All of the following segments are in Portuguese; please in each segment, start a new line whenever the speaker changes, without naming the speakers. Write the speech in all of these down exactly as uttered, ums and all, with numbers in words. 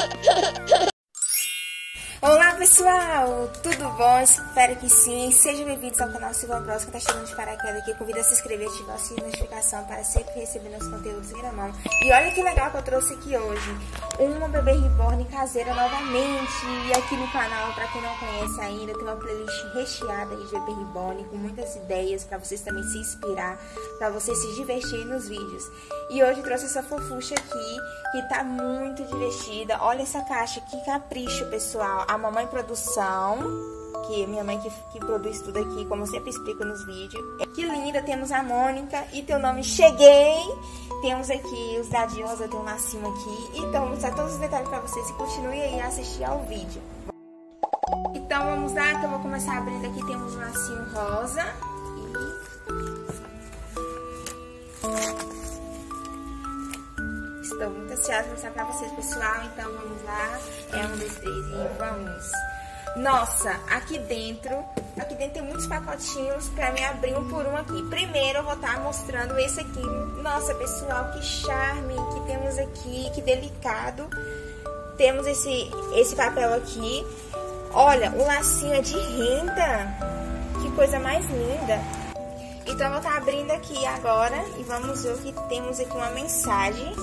Olá pessoal, tudo bom? Espero que sim. Sejam bem-vindos ao canal Silva Bros, que tá chegando de paraquedas aqui. Convido a se inscrever e ativar a sua notificação para sempre receber nossos conteúdos em mão. E olha que legal que eu trouxe aqui hoje, uma bebê reborn caseira novamente. E aqui no canal, para quem não conhece ainda, tem uma playlist recheada de bebê reborn, com muitas ideias para vocês também se inspirar, para vocês se divertirem nos vídeos. E hoje eu trouxe essa fofucha aqui, que tá muito divertida. Olha essa caixa, que capricho, pessoal. A Mamãe Produção, que é minha mãe que, que produz tudo aqui, como eu sempre explico nos vídeos. Que linda, temos a Mônica e teu nome Cheguei. Temos aqui os dadinhos, eu tenho um lacinho aqui. Então, vou mostrar todos os detalhes pra vocês e continue aí a assistir ao vídeo. Então, vamos lá, que eu vou começar abrindo aqui. Temos um lacinho rosa e... Estou muito ansiosa para mostrar pra vocês, pessoal. Então, vamos lá. É um, dois, três e vamos. Nossa, aqui dentro, aqui dentro tem muitos pacotinhos para me abrir um por um aqui. Primeiro, eu vou estar mostrando esse aqui. Nossa, pessoal, que charme que temos aqui, que delicado. Temos esse, esse papel aqui. Olha, o lacinho é de renda. Que coisa mais linda. Então, eu vou estar abrindo aqui agora e vamos ver o que temos aqui, uma mensagem.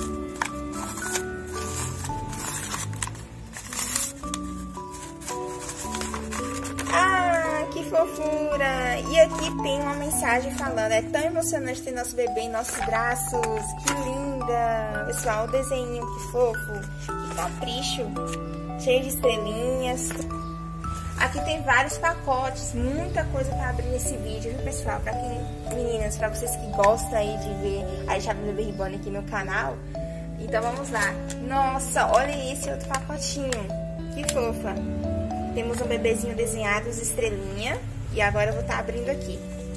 Ah, que fofura! E aqui tem uma mensagem falando: é tão emocionante ter nosso bebê em nossos braços. Que linda! Pessoal, o desenho, que fofo. Que capricho. Cheio de estrelinhas. Aqui tem vários pacotes, muita coisa para abrir nesse vídeo, viu, pessoal? Para quem, meninas, para vocês que gostam aí de ver a chave do bebê reborn aqui no canal. Então vamos lá. Nossa, olha esse outro pacotinho. Que fofa. Temos um bebezinho desenhado, as estrelinhas. E agora eu vou estar abrindo aqui.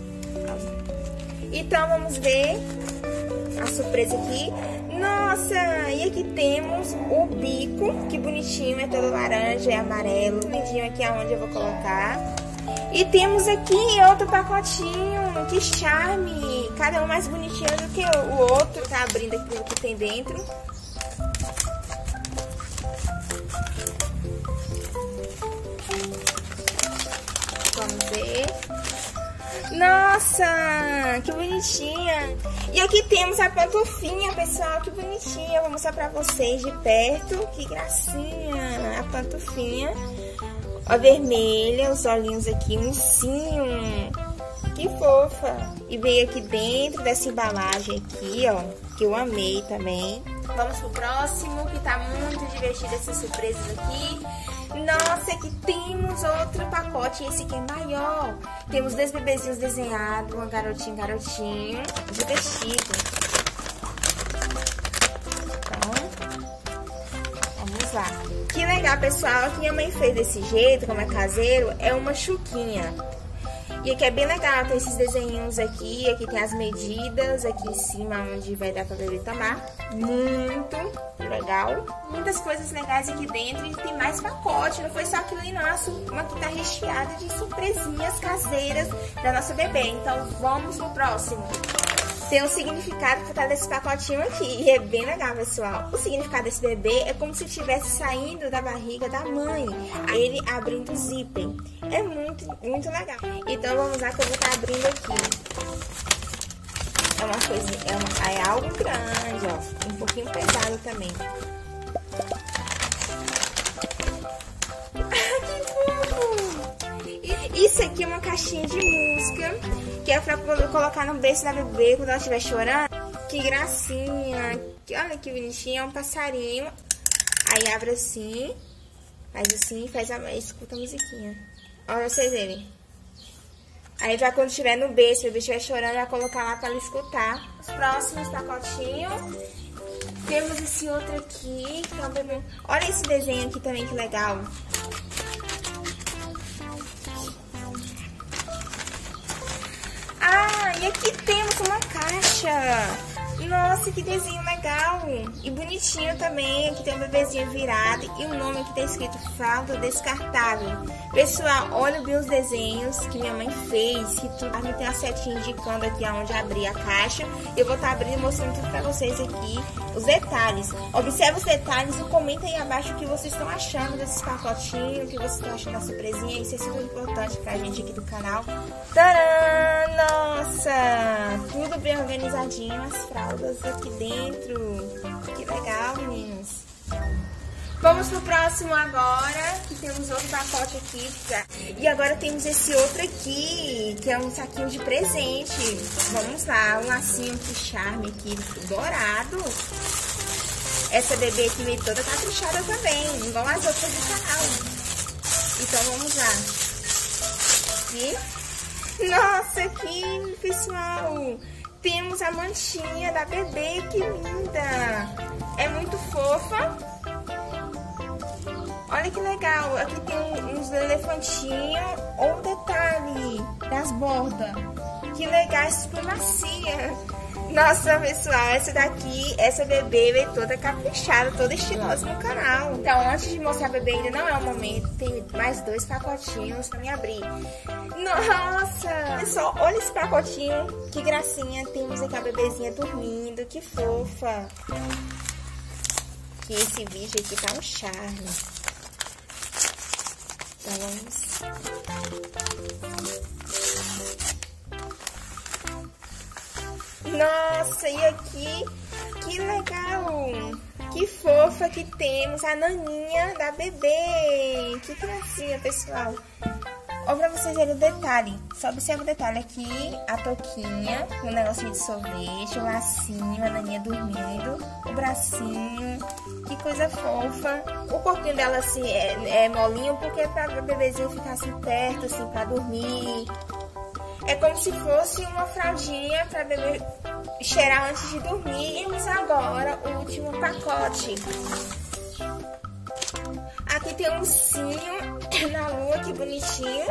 Então vamos ver a surpresa aqui. Nossa, e aqui temos o bico, que bonitinho, é todo laranja, é amarelo. Lindinho aqui aonde eu vou colocar. E temos aqui outro pacotinho, que charme. Cada um mais bonitinho do que o outro. Tá abrindo aqui o que tem dentro. Vamos ver. Nossa, que bonitinha. E aqui temos a pantufinha, pessoal, que bonitinha. Vou mostrar pra vocês de perto. Que gracinha, a pantufinha. A vermelha, os olhinhos aqui, um ursinho. Que fofa. E veio aqui dentro dessa embalagem aqui, ó, que eu amei também. Vamos pro próximo, que tá muito divertido essas surpresas aqui. Nossa, aqui temos outro pacote, esse aqui é maior. Temos dois bebezinhos desenhados, uma garotinha e garotinho, de vestido. Então, vamos lá. Que legal, pessoal, que minha mãe fez desse jeito, como é caseiro, é uma chuquinha. E aqui é bem legal, tem esses desenhinhos aqui, aqui tem as medidas, aqui em cima onde vai dar pra bebê tomar. Muito legal. Muitas coisas legais aqui dentro e tem mais pacote, não foi só aquilo ali nosso, uma que tá recheada de surpresinhas caseiras da nossa bebê. Então vamos pro próximo. Tem um significado por trás desse pacotinho aqui, e é bem legal, pessoal. O significado desse bebê é como se estivesse saindo da barriga da mãe, ele abrindo o zíper. É muito, muito legal. Então vamos lá que eu vou estar abrindo aqui. É uma coisa, é, uma, é algo grande, ó, um pouquinho pesado também. Ah, que fofo! Isso aqui é uma caixinha de música, que é pra poder colocar no berço da bebê quando ela estiver chorando. Que gracinha! Olha que bonitinho, é um passarinho. Aí abre assim, faz assim, faz a, escuta a musiquinha. Olha vocês verem. Aí pra quando estiver no berço, se o bebê estiver chorando, vai colocar lá pra ela escutar. Os próximos pacotinhos. Temos esse outro aqui, que é um bebê. Olha esse desenho aqui também, que legal. Ah, e aqui temos uma caixa. Nossa, que desenho legal. legal e bonitinho também. Aqui tem um bebezinho virado e o nome aqui tá escrito fralda descartável. Pessoal, olha bem os desenhos que minha mãe fez, que tudo. Tem uma setinha indicando aqui aonde abrir a caixa. Eu vou estar tá abrindo e mostrando tudo pra vocês aqui, os detalhes. Observe os detalhes e comenta aí abaixo o que vocês estão achando desses pacotinhos, o que vocês estão achando da surpresinha. Isso é super importante pra gente aqui do canal. Tcharam! Nossa! Tudo bem organizadinho, as fraldas aqui dentro. Que legal, meninos. Vamos pro próximo agora, que temos outro pacote aqui. E agora temos esse outro aqui, que é um saquinho de presente. Vamos lá, um lacinho de charme aqui, dourado. Essa bebê aqui veio toda caprichada também, igual as outras do canal. Então vamos lá. Aqui. Nossa, aqui, pessoal, temos a manchinha da bebê, que linda. É muito fofa. Olha que legal, aqui tem uns elefantinhos, ou detalhe das bordas. Que legal, super macia. Nossa, pessoal, essa daqui, essa bebê veio toda caprichada, toda estilosa no canal. Então, antes de mostrar a bebê, ainda não é o momento. Tem mais dois pacotinhos pra me abrir. Nossa! Pessoal, olha esse pacotinho, que gracinha. Temos aqui a bebezinha dormindo, que fofa. Que esse vídeo aqui tá um charme. Então, vamos... Nossa, e aqui, que legal! Que fofa que temos a naninha da bebê! Que gracinha, pessoal! Olha pra vocês verem o detalhe. Só observa o detalhe aqui, a toquinha, o negocinho de sorvete, o lacinho, a naninha dormindo, o bracinho, que coisa fofa. O corpinho dela assim é, é molinho porque é pra bebezinho ficar assim perto, assim, pra dormir. É como se fosse uma fraldinha pra bebê cheirar antes de dormir. E vamos agora o último pacote. Aqui tem um ursinho na lua, que bonitinho.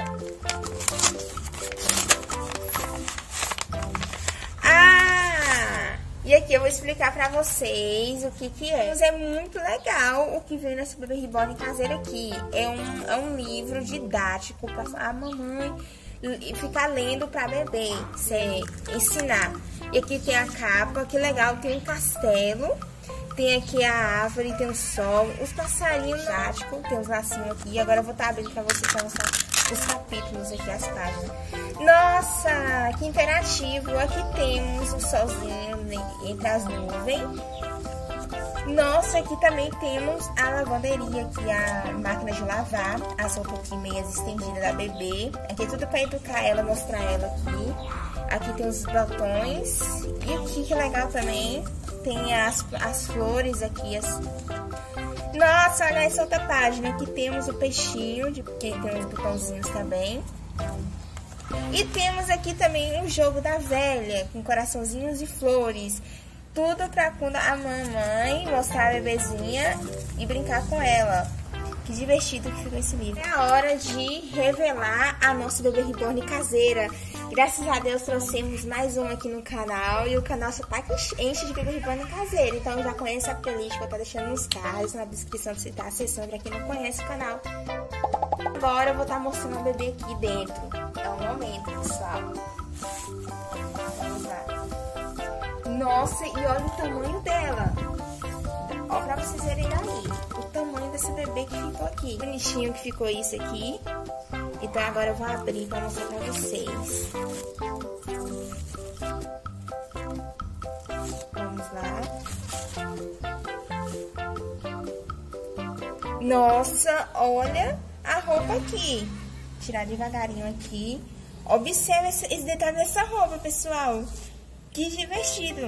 Ah! E aqui eu vou explicar pra vocês o que que é. Mas é muito legal o que vem nesse bebê reborn caseiro aqui. É um, é um livro didático pra a mamãe ficar lendo pra bebê, você ensinar. E aqui tem a capa, que legal, tem um castelo. Tem aqui a árvore, tem o sol, os passarinhos didáticos, tem os lacinhos aqui. Agora eu vou estar abrindo pra vocês pra mostrar os capítulos aqui, as páginas. Nossa, que interativo! Aqui temos o solzinho entre as nuvens. Nossa, aqui também temos a lavanderia, aqui a máquina de lavar, as roupas aqui meias estendidas da bebê. Aqui é tudo pra educar ela, mostrar ela aqui. Aqui tem os botões. E aqui, que legal também, tem as, as flores aqui. As... Nossa, olha essa outra página. Aqui temos o peixinho, de... que tem os botãozinhos também. E temos aqui também um jogo da velha, com coraçãozinhos e flores. Tudo pra quando a mamãe mostrar a bebezinha e brincar com ela. Que divertido que ficou esse livro. É a hora de revelar a nossa bebê reborn caseira. Graças a Deus trouxemos mais uma aqui no canal. E o canal só tá que enche de bebê reborn caseira. Então já conhece a playlist que eu tô deixando nos cards, na descrição, se tá acessando pra quem não conhece o canal. Agora eu vou estar mostrando a bebê aqui dentro. É o momento, pessoal. Vamos lá. Nossa, e olha o tamanho dela. Olha pra vocês verem daí o tamanho desse bebê que ficou aqui. Bonitinho que ficou isso aqui. Então agora eu vou abrir pra mostrar pra vocês. Vamos lá. Nossa, olha a roupa aqui. Tirar devagarinho aqui. Observe esse, esse detalhe dessa roupa, pessoal. Que divertido.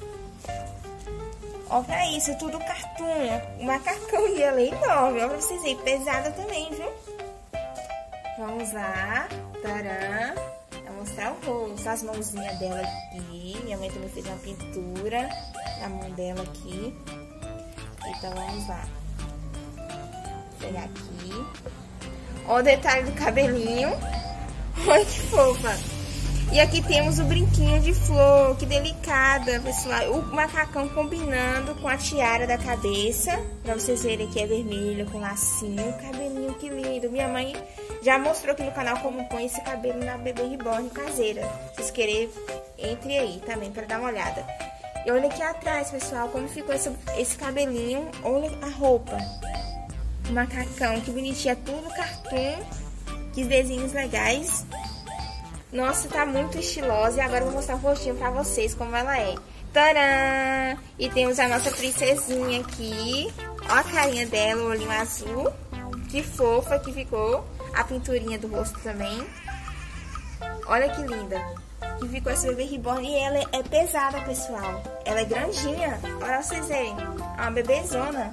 Olha pra isso, tudo cartoon. Um macacão e ela é enorme. Olha pra vocês verem, pesada também, viu? Vamos lá. Tcharam. Vou mostrar o rosto, as mãozinhas dela aqui. Minha mãe também fez uma pintura na mão dela aqui. Então vamos lá. Vou pegar aqui. Olha o detalhe do cabelinho. Olha que fofa. E aqui temos o brinquinho de flor, que delicada, pessoal. O macacão combinando com a tiara da cabeça. Pra vocês verem que é vermelho, com lacinho. Cabelinho, que lindo. Minha mãe já mostrou aqui no canal como põe esse cabelo na bebê reborn caseira. Se vocês querem, entre aí também pra dar uma olhada. E olha aqui atrás, pessoal, como ficou esse, esse cabelinho. Olha a roupa. O macacão, que bonitinho. É tudo cartoon. Que desenhos legais. Nossa, tá muito estilosa. E agora eu vou mostrar o rostinho pra vocês, como ela é. Tcharam! E temos a nossa princesinha aqui. Ó a carinha dela, o olhinho azul. Que fofa que ficou. A pinturinha do rosto também. Olha que linda. Que ficou essa bebê reborn. E ela é pesada, pessoal. Ela é grandinha. Olha pra vocês verem. É uma bebezona.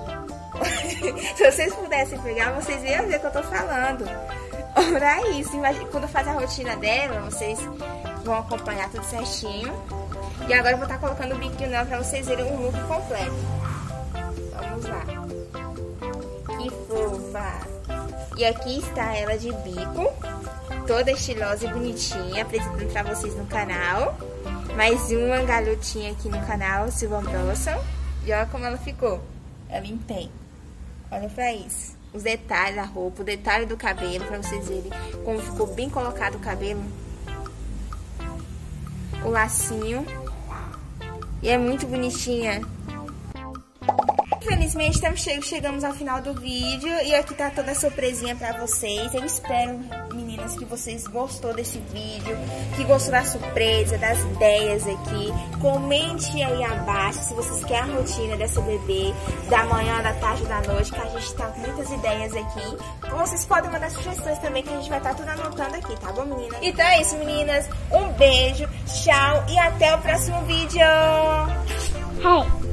Se vocês pudessem pegar, vocês iam ver o que eu tô falando. Olha isso. Imagina, quando faz a rotina dela, vocês vão acompanhar tudo certinho. E agora eu vou estar colocando o biquinho nela pra vocês verem o look completo. Vamos lá. Que fofa. E aqui está ela de bico. Toda estilosa e bonitinha, apresentando pra vocês no canal. Mais uma garotinha aqui no canal, Silva Blossom. E olha como ela ficou. Ela em pé. Olha pra isso. Os detalhes da roupa, o detalhe do cabelo, pra vocês verem como ficou bem colocado o cabelo. O lacinho. E é muito bonitinha. Infelizmente, estamos che chegamos ao final do vídeo. E aqui tá toda a surpresinha pra vocês. Eu espero, meninas, que vocês gostou desse vídeo, que gostou da surpresa, das ideias aqui. Comente aí abaixo se vocês querem a rotina dessa bebê, da manhã, da tarde, da noite, que a gente tá com muitas ideias aqui. Vocês podem mandar sugestões também, que a gente vai estar tudo anotando aqui, tá bom, meninas? Então é isso, meninas. Um beijo, tchau e até o próximo vídeo.
Hey.